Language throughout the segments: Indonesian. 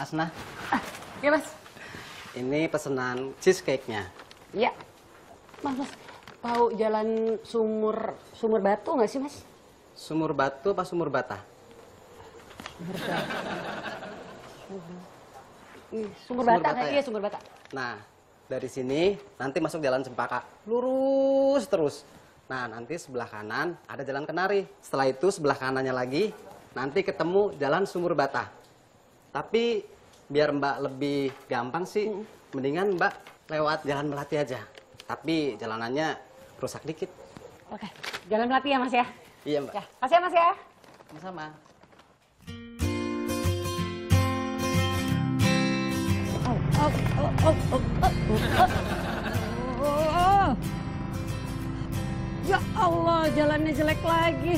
Basna. Ya, Mas. Ini pesanan cheesecake-nya. Iya. Mas, tahu jalan Sumur Batu nggak sih, Mas? Sumur Batu apa Sumur Bata? Sumur Bata, Bata, iya ya? Sumur Bata. Nah, dari sini nanti masuk jalan Cempaka. Lurus terus. Nah, nanti sebelah kanan ada jalan Kenari. Setelah itu sebelah kanannya lagi nanti ketemu jalan Sumur Bata. Tapi biar Mbak lebih gampang sih, mendingan Mbak lewat jalan Melati aja. Tapi jalanannya rusak dikit. Oke, jalan Melati ya, Mas ya? Iya, Mbak. Ya, makasih ya, Mas ya. Sama-sama. Ya Allah, jalannya jelek lagi.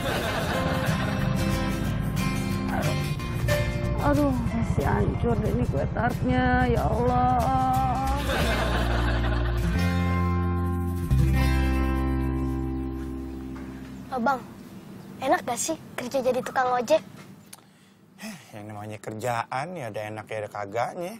Aduh, masih hancur deh ini kue tartnya. Ya Allah. Bang, enak gak sih kerja jadi tukang ojek? Yang namanya kerjaan ya ada enaknya ada kagaknya.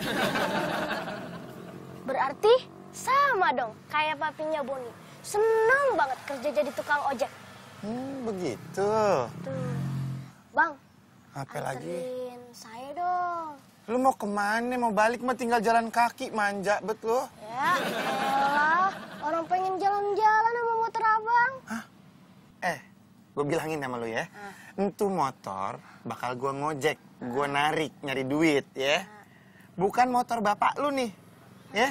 Berarti sama dong kayak papinya Boni. Senang banget kerja jadi tukang ojek. Begitu. Tuh. Bang, Apa lagi? anterin saya dong. Lu mau kemana? Mau balik mah tinggal jalan kaki, manja bet lu. Ya elah, orang pengen jalan-jalan sama motor abang. Hah? Gue bilangin sama lu ya. Itu motor bakal gue ngojek, gue narik, nyari duit ya. Bukan motor bapak lu nih, ya.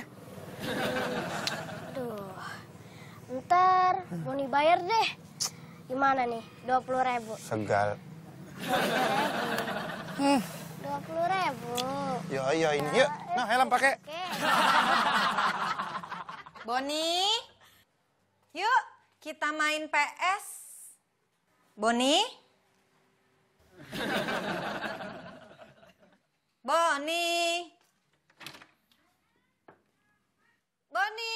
Aduh, ntar Boni bayar deh. Gimana nih, 20.000? Segal. 20.000. Yo ini yuk. Nah, helm pakai. Oke. Boni, yuk kita main PS. Boni? Boni? Boni?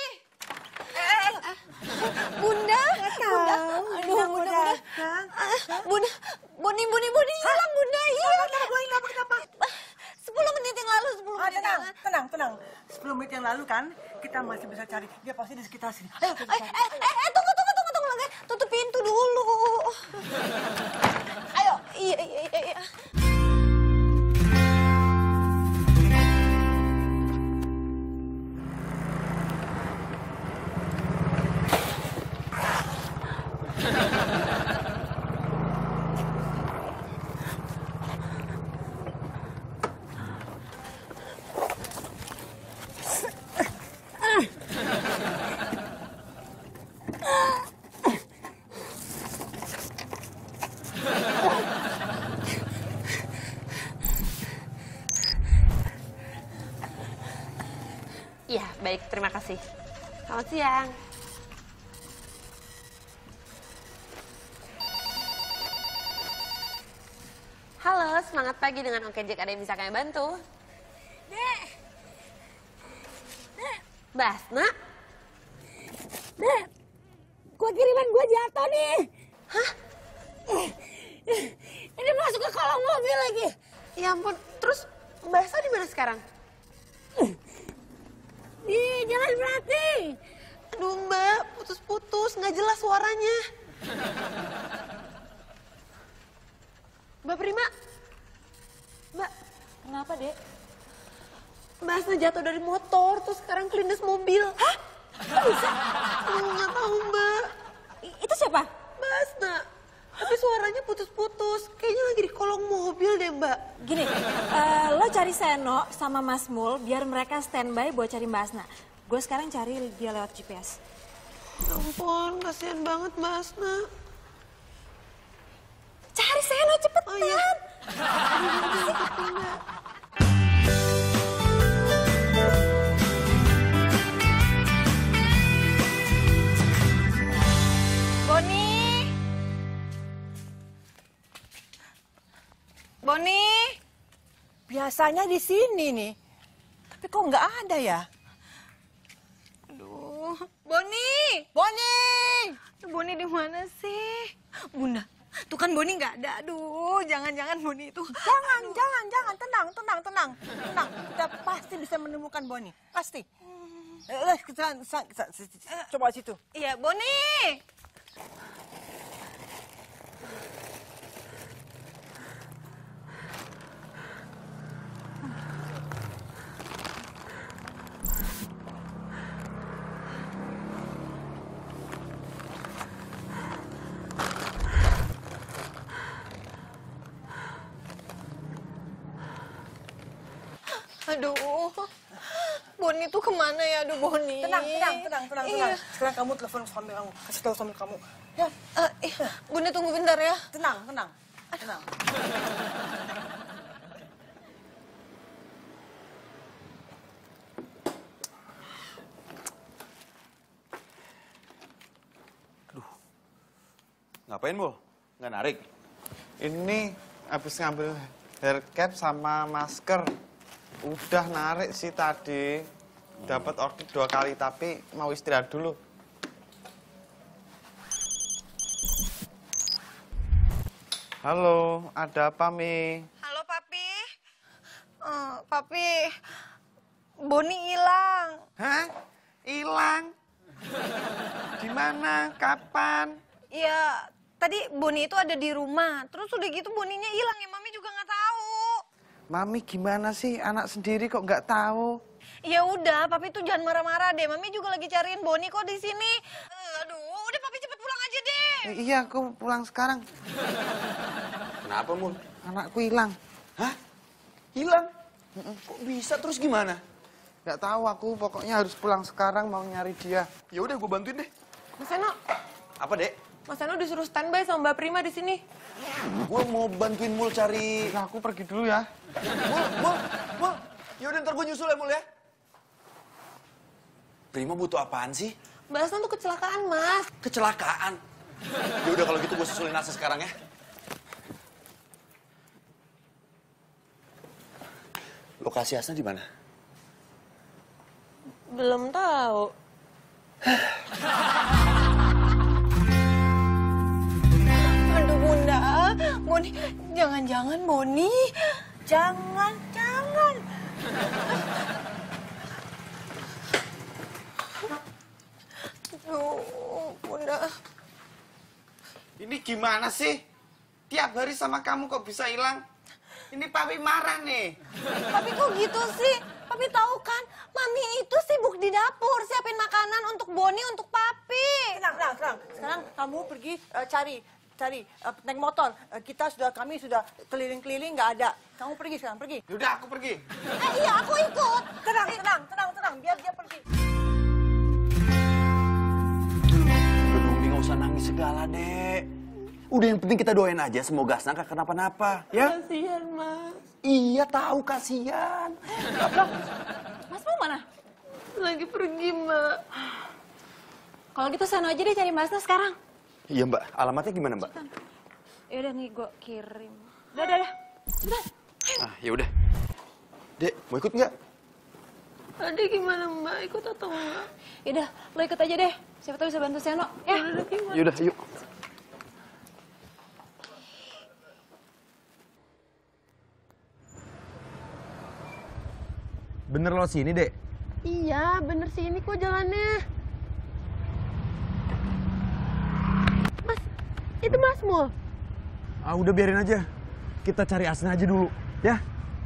Bunda? Bunda? Aduh, Bunda. Boni hilang, Bunda. Hilang. Kenapa? 10 menit yang lalu, 10 menit yang lalu. Tenang. 10 menit yang lalu kan, kita masih bisa cari. Dia pasti di sekitar sini. Ayo kita cari. Tunggu lagi. Tutup pintu dulu. Ayo. Iya. Iya, baik. Terima kasih. Selamat siang. Halo, semangat pagi dengan Ojek. Ada yang bisa kami bantu? Dek. Basna? Dek, kue kiriman gue jatuh nih. Hah? Ini masuk ke kolong mobil lagi. Ya ampun, terus Basna di mana sekarang? Di jalan Melati. Aduh Mbak, putus-putus, nggak jelas suaranya. Mbak Prima? Mbak, Kenapa, Dek? Basna jatuh dari motor, terus sekarang kelindes mobil. Hah? Kok bisa? Nggak tahu Mbak. Itu siapa? Basna, tapi suaranya putus-putus. Kayaknya lagi di kolong mobil deh Mbak. Gini, lo cari Seno sama Mas Mul biar mereka standby buat cari Mbak Asna. Gue sekarang cari dia lewat GPS. Ya ampun, kasihan banget Basna. Cari Seno cepetan. Oh iya. Boni? Biasanya di sini nih. Tapi kok nggak ada ya? Aduh, Boni! Boni! Boni di mana sih? Bunda, Tuh kan Boni nggak ada. Aduh, jangan-jangan Boni itu. Jangan. Tenang. Kita pasti bisa menemukan Boni. Pasti. Kita coba situ. Iya, Boni. Aduh, Boni tuh kemana ya? Aduh, Boni. Tenang. Iya. Sekarang kamu telepon suami kamu. Kasih tahu suami kamu. Ya, Bunda tunggu bentar ya. tenang. Ngapain, Mul? Nggak narik? Ini habis ngambil hair cap sama masker. Udah narik sih tadi. Dapat order 2 kali, tapi mau istirahat dulu. Halo, ada apa, Mi? Halo, Papi. Papi, Boni hilang. Hah? Hilang? Di mana? Kapan? Ya, tadi Boni itu ada di rumah. Terus udah gitu Boninya hilang ya, Mami juga nggak tahu. Mami gimana sih? Anak sendiri kok nggak tahu? Ya udah, Papi tuh jangan marah-marah deh. Mami juga lagi cariin Boni kok di sini. Aduh, udah Papi cepet pulang aja deh. Iya, aku pulang sekarang. Kenapa, Mul? Anakku hilang. Hah? Hilang? Kok bisa? Terus gimana? Nggak tahu aku, pokoknya harus pulang sekarang mau nyari dia. Ya udah, gue bantuin deh. Mas Seno, Apa, Dek? Mas Seno disuruh standby sama Mbak Prima di sini. Gue mau bantuin Mul cari... Nah, aku pergi dulu ya. Mul. Ya udah, ntar gue nyusul ya, Mul ya. Prima butuh apaan sih? Mbak Asna tuh kecelakaan, Mas. Kecelakaan. Ya udah kalau gitu gue susulin Asa sekarang ya. Lokasi Asna di mana? Belum tahu. Aduh, Bunda. Boni, jangan-jangan Boni. Jangan. Aduh, Bunda. Ini gimana sih? Tiap hari sama kamu kok bisa hilang? Ini Papi marah nih. Papi kok gitu sih? Papi tahu kan, Mami itu sibuk di dapur siapin makanan untuk Boni, untuk Papi. Tenang. Sekarang kamu pergi cari naik motor. Kami sudah keliling-keliling nggak ada. Kamu pergi sekarang, pergi. Yaudah, aku pergi. Iya, aku ikut. Tenang. Biar dia pergi. Udah, nggak usah nangis segala, Dek. Udah, yang penting kita doain aja semoga Asna nggak kenapa-napa, ya? Kasihan, Mas. Iya, tahu kasihan. Mas mau mana? Lagi pergi, Mbak. Kalau gitu Seno aja deh cari Mbak Asna sekarang. Iya, Mbak. Alamatnya gimana, Mbak? Yaudah nih, gue kirim. Udah. Ah, ya udah. Dek, mau ikut nggak? Adik gimana, Mbak? Ikut atau enggak? Yaudah, lo ikut aja deh. Siapa tahu bisa bantu Seno. Ya. Yaudah, yuk. Bener lo sini, Dek? Iya, bener sih ini kok jalannya. Mas, itu Mas Mul. Ah, udah biarin aja. Kita cari Asna aja dulu, ya?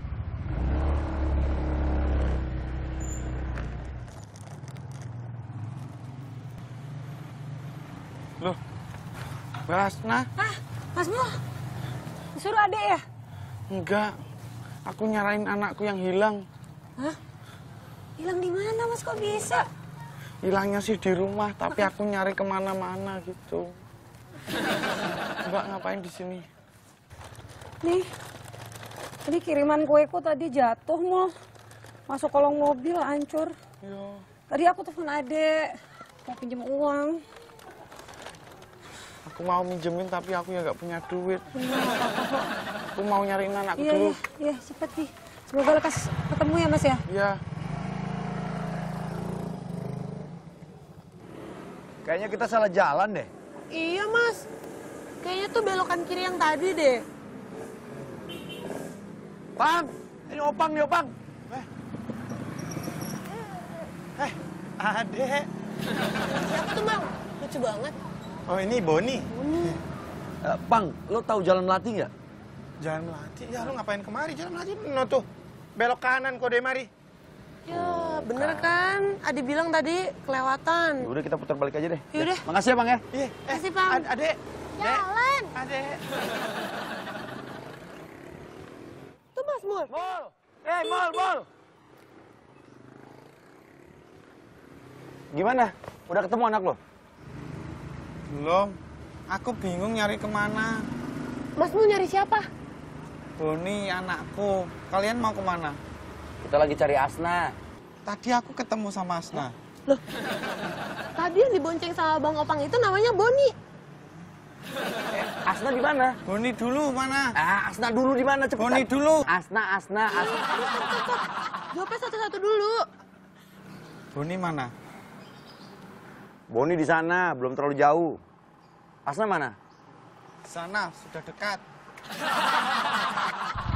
Loh, Mbak Asna? Mas Mul, disuruh adek ya? Enggak, aku nyarain anakku yang hilang. Hah? Hilang di mana, Mas? Kok bisa? Hilangnya sih di rumah, tapi aku nyari kemana-mana gitu. Mbak ngapain di sini? Nih, ini kiriman kueku tadi jatuh, Mul. Masuk kolong mobil, hancur. Yo, Tadi aku telepon adek, mau pinjem uang. aku mau minjemin tapi aku ya nggak punya duit. Aku mau nyariin anakku Iya, dulu. iya, cepet nih. Semoga lekas ketemu ya, Mas ya. Iya. Kayaknya kita salah jalan deh. Iya, Mas. Kayaknya tuh belokan kiri yang tadi deh. Pang, ini Opang nih Opang. Adek. Siapa tuh bang? Lucu banget. Oh ini Boni. Pang, lo tahu jalan Melati nggak? Jalan Melati? Ya lu ngapain kemari? Jalan Melati no tuh. Belok kanan kok deh mari. Ya bener kan? Adi bilang tadi kelewatan. Ya udah kita putar balik aja deh. Yaudah. Makasih ya Bang ya. Iya. Kasih Bang. Adek. Jalan. Adek. Tuh Mas Mul. Mol. Mol. Gimana? Udah ketemu anak lo? Belum. Aku bingung nyari kemana. Mas Mul nyari siapa? Boni anakku. Kalian mau kemana? Kita lagi cari Asna. Tadi aku ketemu sama Asna. Tadi yang dibonceng sama Bang Opang itu namanya Boni. Asna di mana? Boni dulu mana? Asna dulu di mana? Cepetan. Boni dulu. Asna. Jawabnya satu-satu dulu. Boni mana? Boni di sana, belum terlalu jauh. Asna mana? Sana, sudah dekat.